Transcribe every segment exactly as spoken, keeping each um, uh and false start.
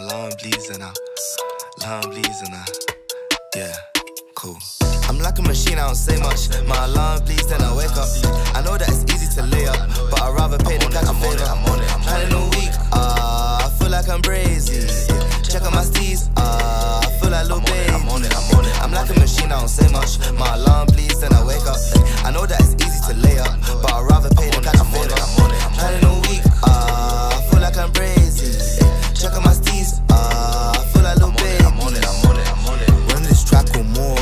alarm bleeds and I, alarm bleeds and I, yeah, cool. I'm like a machine, I don't say much. My alarm bleeds, then I wake up. I know that it's easy to lay up, but I'd rather pay than catch a favour. I'm on it, I'm on it. Planning a week, ah, uh, I feel like I'm brazy. Check out my steez, ah, uh, I feel like Lil Baby. I'm on it, I'm on it. I'm like a machine, I don't say much. My alarm bleeds, then I wake up. I know that it's easy to lay up, but I'd rather pay than catch a favour. Planning a week, ah, uh, I feel like I'm brazy. Check out my steez, ah, uh, I feel like Lil Baby. I'm on it, I'm on it, I'm on it. Run this track or more.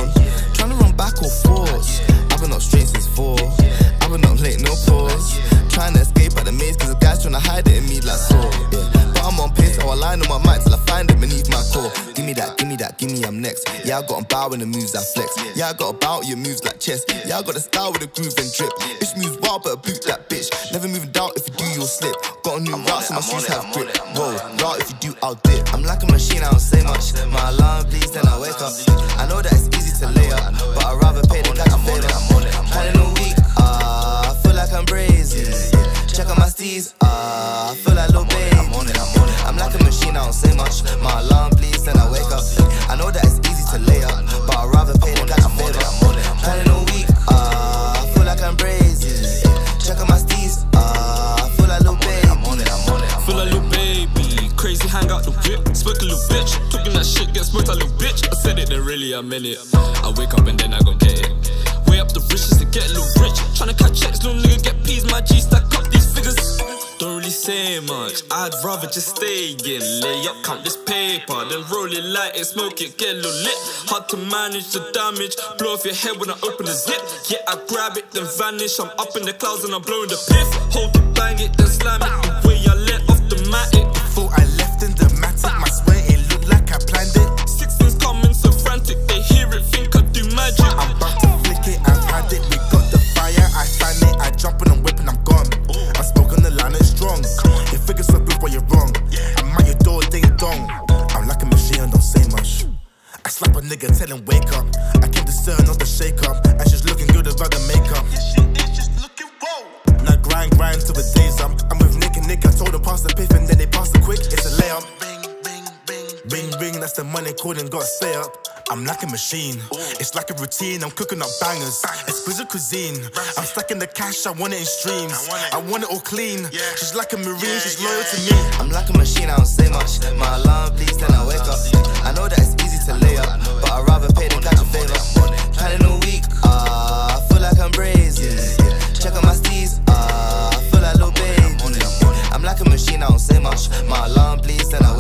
Back or forth, I've been up straight since four. I've been up late, no pause. Trying to escape at the maze, cause the guy's trying to hide it in me like so. Yeah. But I'm on pace, so I line on my mic till I find it beneath my core. Give me that, give me that, give me, I'm next. Yeah, I got a bow in the moves I flex. Yeah, I got a bow, your moves like chess. Yeah, I got a style with a groove and drip. Bitch moves wild, but I boot that bitch. Never move in doubt, if you do, you'll slip. Got a new route, so my shoes have grip. Whoa, route, if you do, I'll dip. I'm like a machine, I don't say much. My alarm bleeds, then I wake up. I know that it's easy to lay up, but I'd rather pay than catch a favour. Planning a week, ah, uh, I feel like I'm brazy. Check out my steez, ah, uh, I feel like Lil Baby. I'm on it, I'm on it. I'm like a machine, I don't say much. My alarm bleeds, then I wake up. I know that it's easy to lay up, but I'd rather pay than catch a favour. Planning a week, ah, uh, I feel like I'm brazy. Check out my steez, ah, uh, I feel like Lil Baby. I'm on it, I'm on it. I feel like Lil Baby. Crazy, hang out the whip. Smoke a little bitch. Talking that shit, get smoked a little bitch. I said it, then really I meant it. I wake up and then I gon' get it. Way up the riches to get a little rich. Tryna catch checks, little nigga get peas. My G stack up these figures. Don't really say much, I'd rather just stay in. Lay up, count this paper, then roll it, light it, smoke it, get a little lit. Hard to manage the damage, blow off your head when I open the zip. Yeah, I grab it, then vanish. I'm up in the clouds and I'm blowing the piff. Hold it, bang it, then slam it. The way I let off the matic. Before I left in the matic, my swear it looked like I planned it. Sixteens coming so frantic, they hear it, think I do magic. I'm about to flick it, I've had it, we got the fire, I fan it, I jump and I'm whipping, I'm gone. I spoke on the line, it's strong. Your figures so good, but you're wrong. I'm at your door, ding dong. I'm like a machine, don't say much. I slap a nigga, tell him wake up. I can discern, not the shake up. And she's looking good about the makeup. Yeah, she is just looking whoa. Now grind, grind till the day's up. I'm with Nick and Nick, I told them pass the piff and then they pass it quick. It's a layup. Bing, bing, bing, ring, ring, that's the money calling, gotta stay up. I'm like a machine, it's like a routine. I'm cooking up bangers, exquisite cuisine. I'm stacking the cash, I want it in streams. I want it all clean. She's like a marine, she's loyal to me. I'm like a machine, I don't say much. My alarm bleeds, then I wake up. I know that it's easy to lay up, but I'd rather pay than catch a favour. Planning a week, ah, uh, I feel like I'm brazy. Check out my steez, ah, uh, I feel like Lil Baby. I'm like a machine, I don't say much. My alarm bleeds, then I